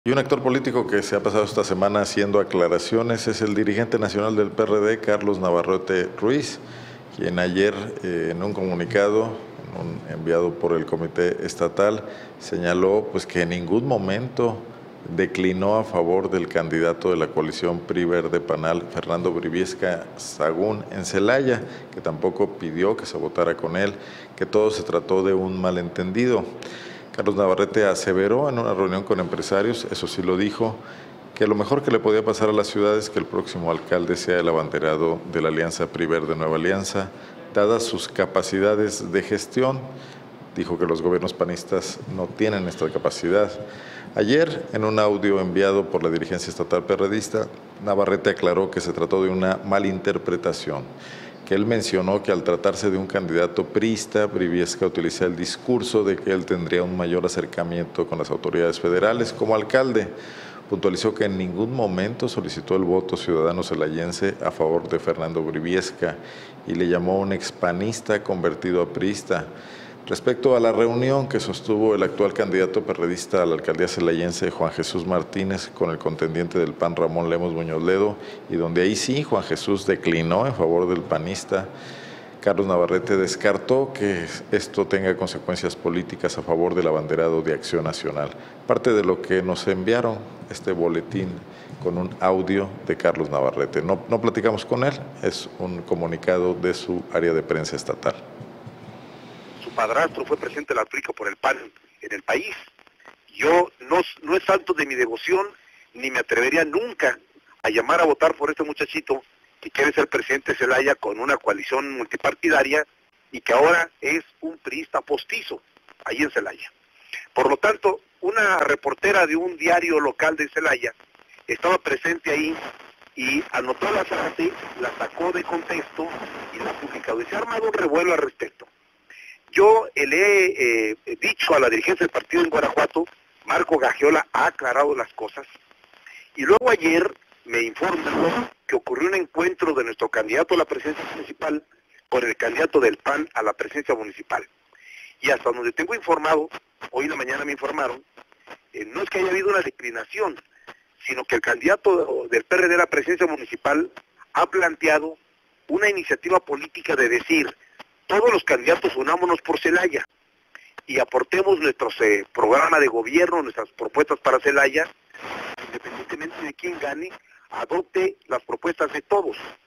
Y un actor político que se ha pasado esta semana haciendo aclaraciones es el dirigente nacional del PRD, Carlos Navarrete Ruiz, quien ayer en un comunicado enviado por el Comité Estatal señaló pues, que en ningún momento declinó a favor del candidato de la coalición PRI Verde Panal, Fernando Briviesca Sagún, en Celaya, que tampoco pidió que se votara con él, que todo se trató de un malentendido. Carlos Navarrete aseveró en una reunión con empresarios, eso sí lo dijo, que lo mejor que le podía pasar a la ciudad es que el próximo alcalde sea el abanderado de la Alianza PRI Verde Nueva Alianza, dadas sus capacidades de gestión. Dijo que los gobiernos panistas no tienen esta capacidad. Ayer, en un audio enviado por la dirigencia estatal perredista, Navarrete aclaró que se trató de una malinterpretación, que él mencionó que al tratarse de un candidato priista, Briviesca utiliza el discurso de que él tendría un mayor acercamiento con las autoridades federales como alcalde. Puntualizó que en ningún momento solicitó el voto ciudadano celayense a favor de Fernando Briviesca y le llamó un expanista convertido a priista. Respecto a la reunión que sostuvo el actual candidato perredista a la alcaldía celayense, Juan Jesús Martínez, con el contendiente del PAN, Ramón Lemos Muñoz Ledo, y donde ahí sí Juan Jesús declinó en favor del panista, Carlos Navarrete descartó que esto tenga consecuencias políticas a favor del abanderado de Acción Nacional. Parte de lo que nos enviaron, este boletín con un audio de Carlos Navarrete. No platicamos con él, es un comunicado de su área de prensa estatal. Su padrastro fue presidente de la República por el PAN en el país. Yo no es santo de mi devoción, ni me atrevería nunca a llamar a votar por este muchachito que quiere ser presidente de Celaya con una coalición multipartidaria y que ahora es un priista postizo ahí en Celaya. Por lo tanto, una reportera de un diario local de Celaya estaba presente ahí y anotó la frase, la sacó de contexto y la publicó. Y se ha armado un revuelo al respecto. Yo le he dicho a la dirigencia del partido en Guanajuato, Marco Gagiola ha aclarado las cosas, y luego ayer me informan que ocurrió un encuentro de nuestro candidato a la presidencia municipal con el candidato del PAN a la presidencia municipal. Y hasta donde tengo informado, hoy en la mañana me informaron, no es que haya habido una declinación, sino que el candidato del PRD a la presidencia municipal ha planteado una iniciativa política de decir, todos los candidatos unámonos por Celaya y aportemos nuestros programas de gobierno, nuestras propuestas para Celaya, independientemente de quién gane, adopte las propuestas de todos.